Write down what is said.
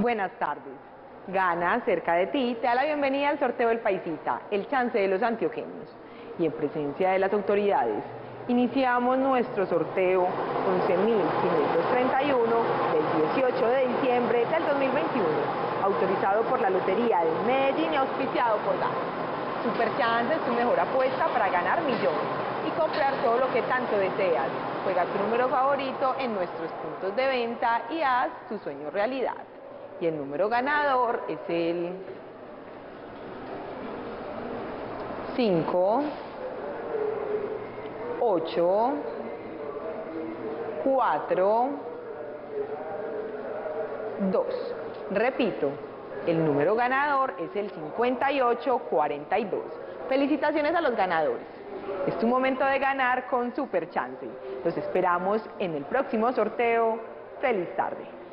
buenas tardes. Gana, cerca de ti, te da la bienvenida al sorteo del Paisita, el chance de los antioqueños. Y en presencia de las autoridades, iniciamos nuestro sorteo 11.531 del 18 de diciembre del 2021, autorizado por la Lotería de Medellín y auspiciado por Gana. Superchance es tu mejor apuesta para ganar millones y comprar todo lo que tanto deseas. Juega tu número favorito en nuestros puntos de venta y haz tu sueño realidad. Y el número ganador es el 5, 8, 4, 2. Repito, el número ganador es el 5842. Felicitaciones a los ganadores. Es tu momento de ganar con Superchance. Los esperamos en el próximo sorteo. ¡Feliz tarde!